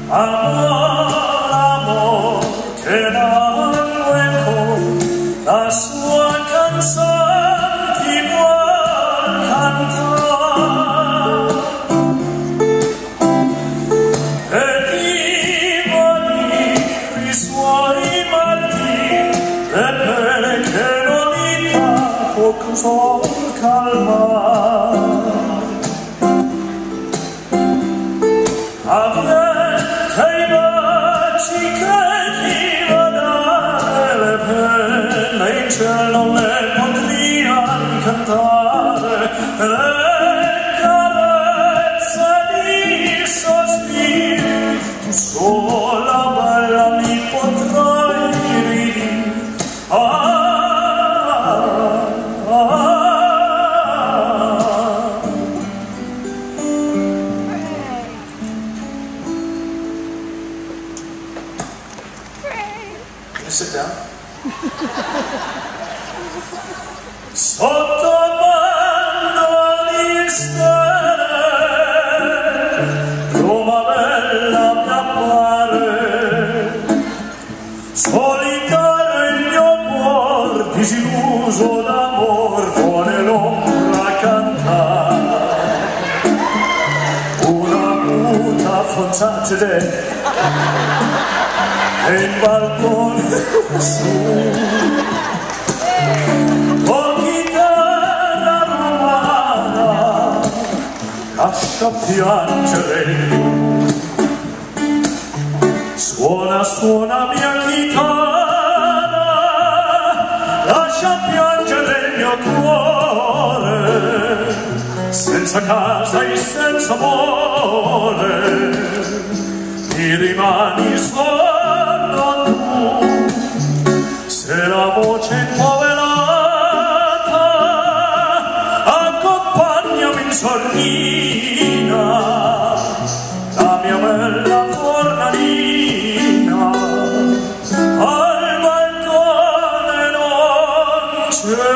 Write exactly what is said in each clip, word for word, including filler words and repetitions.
Amor, amor, che nanno eco, la sua canzone ti vuol cantare. E vivo dire i suoi martiri, le pene che non vita può sol calmare. Avviene i baci che ti va dare, le penne in cielo non le potrian cantare, le carezze di sospiri tu sola bella mi potrai ridire. Ah, ah, ah. Sit down. Sotto bando di stelle, Roma bella mi appare, solitario il mio cuor, disilluso d'amor, vuole l'ombra cantare. Una muta fonzate e il balcone su, con chitarra romana lascia piangere il mio. Suona, suona mia chitarra, lascia piangere il mio cuore, senza casa e senza amore, mi rimani solo tu, se la voce impoverata accompagnami in sordina, la mia bella fornalina al balcone non c'è.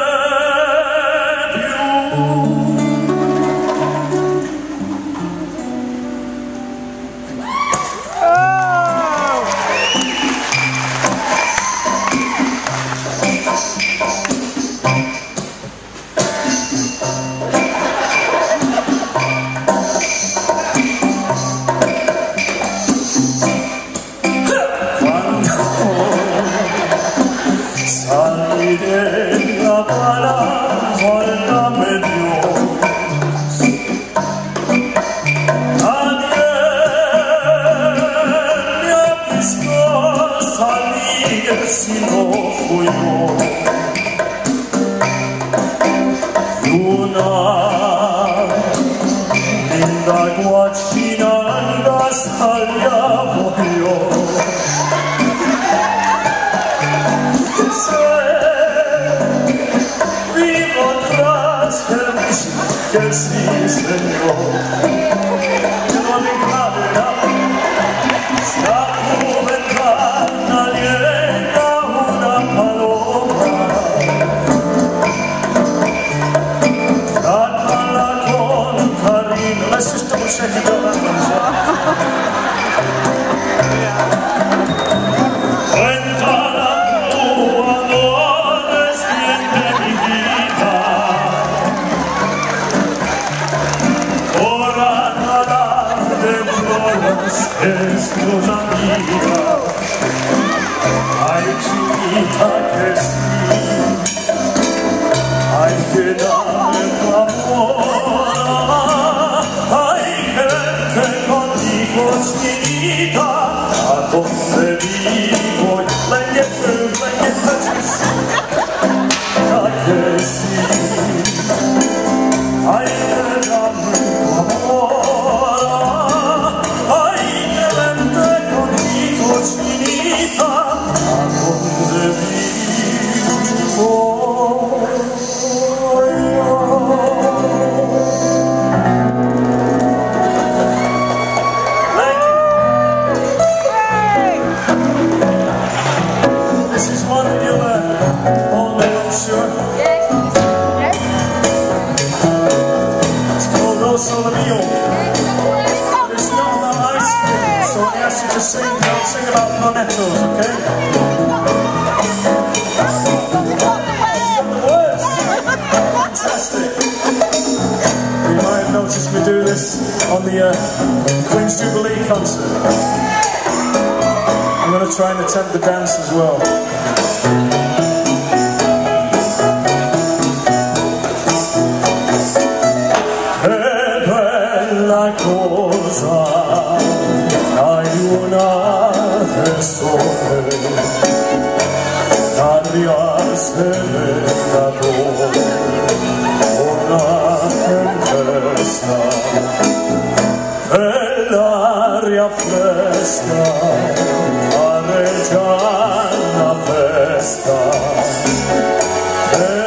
Della paravolta Dios, nadie me ha visto salir si no fui yo. Luna linda guachina saliamo io. Que sí, Señor, que no me cabra, si a tu ventana llega una paloma, trátala con cariño. La sister will shake it up. Cuéntala tu amor, despierte mi vida. Es tu amiga, ay chiquita que sí, hay que darle tu amor, hay que verte contigo chiquita, a donde vivo, la llevo, la llevo, ya que sí, hay que darle tu amor. Chinita, a donde vivo yo. Thank you. to sing, don't sing about cornettos, okay? Fantastic. You might have noticed me do this on the uh, Queen's Jubilee concert. I'm going to try and attempt the dance as well. Che bella cosa hai una persona, l'aria serena una tempesta, l'aria fresca areggia la festa.